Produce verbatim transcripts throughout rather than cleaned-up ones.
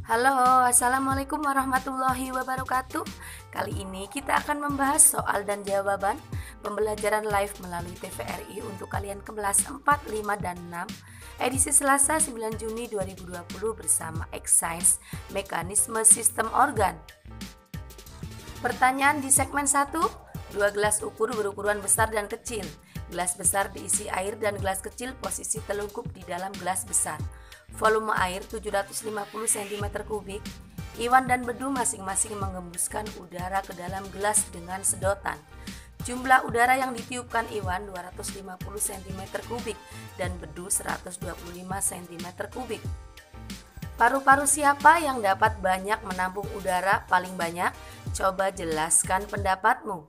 Halo, Assalamualaikum warahmatullahi wabarakatuh. Kali ini kita akan membahas soal dan jawaban pembelajaran live melalui T V R I untuk kalian kelas empat, lima, dan enam edisi Selasa sembilan Juni dua ribu dua puluh bersama Exercise Mekanisme Sistem Organ. Pertanyaan di segmen satu, dua gelas ukur berukuran besar dan kecil. Gelas besar diisi air dan gelas kecil posisi telungkup di dalam gelas besar. Volume air tujuh ratus lima puluh sentimeter kubik. Iwan dan Bedu masing-masing mengembuskan udara ke dalam gelas dengan sedotan. Jumlah udara yang ditiupkan Iwan dua ratus lima puluh sentimeter kubik dan Bedu seratus dua puluh lima sentimeter kubik. Paru-paru siapa yang dapat banyak menampung udara paling banyak? Coba jelaskan pendapatmu.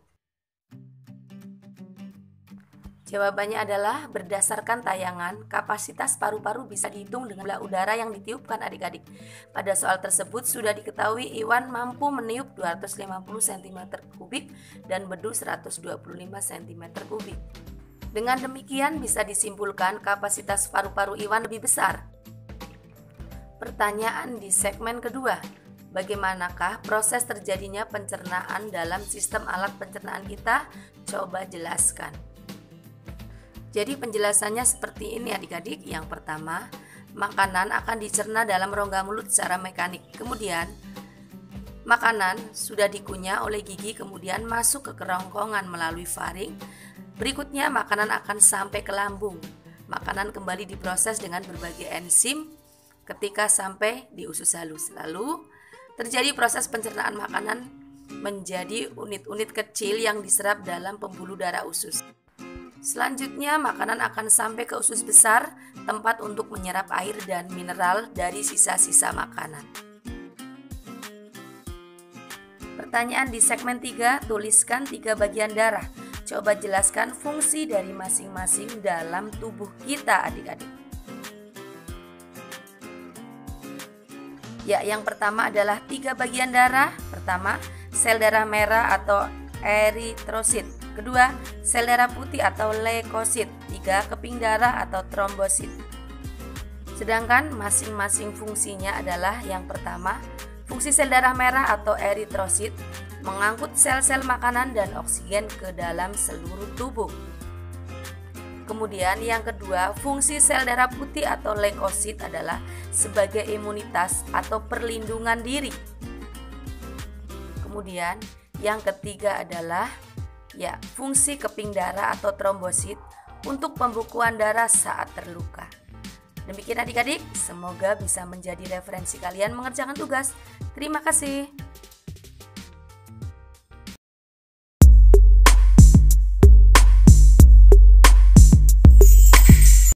Jawabannya adalah berdasarkan tayangan, kapasitas paru-paru bisa dihitung dengan jumlah udara yang ditiupkan adik-adik. Pada soal tersebut sudah diketahui Iwan mampu meniup dua ratus lima puluh sentimeter kubik dan Bedu seratus dua puluh lima sentimeter kubik. Dengan demikian bisa disimpulkan kapasitas paru-paru Iwan lebih besar. Pertanyaan di segmen kedua, bagaimanakah proses terjadinya pencernaan dalam sistem alat pencernaan kita? Coba jelaskan. Jadi penjelasannya seperti ini adik-adik. Yang pertama, makanan akan dicerna dalam rongga mulut secara mekanik. Kemudian, makanan sudah dikunyah oleh gigi kemudian masuk ke kerongkongan melalui faring. Berikutnya makanan akan sampai ke lambung. Makanan kembali diproses dengan berbagai enzim ketika sampai di usus halus. Lalu terjadi proses pencernaan makanan menjadi unit-unit kecil yang diserap dalam pembuluh darah usus. Selanjutnya makanan akan sampai ke usus besar, tempat untuk menyerap air dan mineral dari sisa-sisa makanan. Pertanyaan di segmen tiga, tuliskan tiga bagian darah. Coba jelaskan fungsi dari masing-masing dalam tubuh kita adik-adik. Ya, yang pertama adalah tiga bagian darah. Pertama, sel darah merah atau eritrosit. Kedua, sel darah putih atau leukosit. Tiga, keping darah atau trombosit. Sedangkan masing-masing fungsinya adalah yang pertama, fungsi sel darah merah atau eritrosit mengangkut sel-sel makanan dan oksigen ke dalam seluruh tubuh. Kemudian yang kedua, fungsi sel darah putih atau leukosit adalah sebagai imunitas atau perlindungan diri. Kemudian yang ketiga adalah ya, fungsi keping darah atau trombosit untuk pembukuan darah saat terluka. Demikian adik-adik, semoga bisa menjadi referensi kalian mengerjakan tugas. Terima kasih.